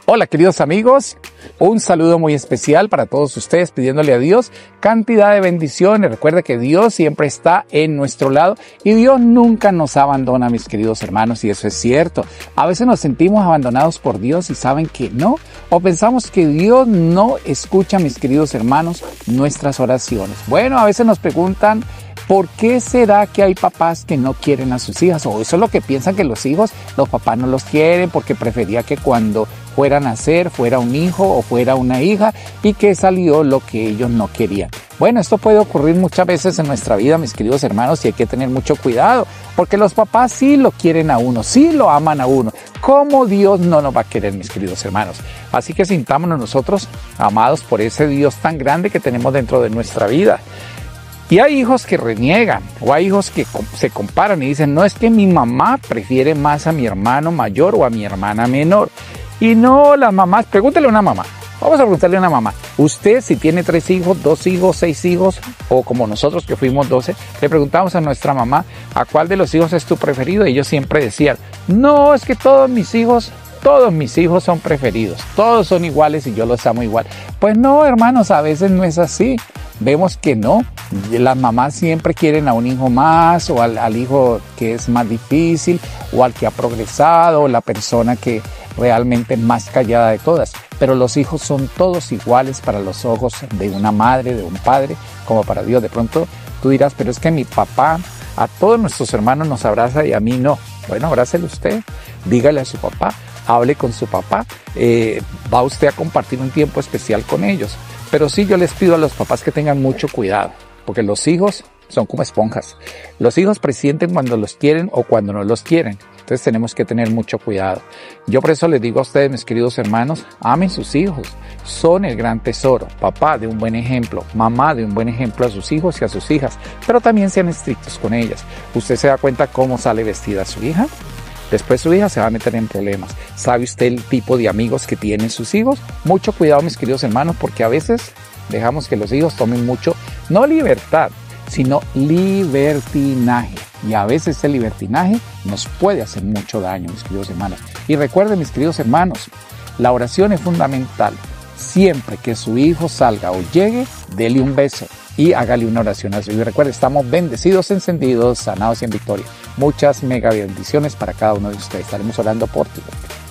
Hola queridos amigos, un saludo muy especial para todos ustedes pidiéndole a Dios cantidad de bendiciones. Recuerde que Dios siempre está en nuestro lado y Dios nunca nos abandona, mis queridos hermanos, y eso es cierto. A veces nos sentimos abandonados por Dios y saben que no, o pensamos que Dios no escucha, mis queridos hermanos, nuestras oraciones. Bueno, a veces nos preguntan, ¿por qué será que hay papás que no quieren a sus hijas? O eso es lo que piensan, que los hijos, los papás no los quieren porque prefería que cuando fuera a nacer fuera un hijo o fuera una hija y que salió lo que ellos no querían. Bueno, esto puede ocurrir muchas veces en nuestra vida, mis queridos hermanos, y hay que tener mucho cuidado porque los papás sí lo quieren a uno, sí lo aman a uno. ¿Cómo Dios no nos va a querer, mis queridos hermanos? Así que sintámonos nosotros amados por ese Dios tan grande que tenemos dentro de nuestra vida. Y hay hijos que reniegan o hay hijos que se comparan y dicen, no, es que mi mamá prefiere más a mi hermano mayor o a mi hermana menor. Y no, las mamás, pregúntele a una mamá, vamos a preguntarle a una mamá, usted si tiene 3 hijos, 2 hijos, 6 hijos, o como nosotros que fuimos 12, le preguntamos a nuestra mamá, ¿a cuál de los hijos es tu preferido? Y ellos siempre decían, no, es que todos mis hijos son preferidos, todos son iguales y yo los amo igual. Pues no, hermanos, a veces no es así. Vemos que no, las mamás siempre quieren a un hijo más o al hijo que es más difícil o al que ha progresado o la persona que realmente es más callada de todas. Pero los hijos son todos iguales para los ojos de una madre, de un padre, como para Dios. De pronto tú dirás, pero es que mi papá a todos nuestros hermanos nos abraza y a mí no. Bueno, abrácele usted, dígale a su papá, hable con su papá, va usted a compartir un tiempo especial con ellos. Pero sí, yo les pido a los papás que tengan mucho cuidado, porque los hijos son como esponjas. Los hijos presienten cuando los quieren o cuando no los quieren. Entonces tenemos que tener mucho cuidado. Yo por eso les digo a ustedes, mis queridos hermanos, amen sus hijos. Son el gran tesoro. Papá de un buen ejemplo, mamá de un buen ejemplo a sus hijos y a sus hijas. Pero también sean estrictos con ellas. ¿Usted se da cuenta cómo sale vestida su hija? Después su hija se va a meter en problemas. ¿Sabe usted el tipo de amigos que tienen sus hijos? Mucho cuidado, mis queridos hermanos, porque a veces dejamos que los hijos tomen mucho, no libertad, sino libertinaje. Y a veces ese libertinaje nos puede hacer mucho daño, mis queridos hermanos. Y recuerden, mis queridos hermanos, la oración es fundamental. Siempre que su hijo salga o llegue, dele un beso y hágale una oración a su hijo. Y recuerde, estamos bendecidos, encendidos, sanados y en victoria. Muchas mega bendiciones para cada uno de ustedes. Estaremos orando por ti.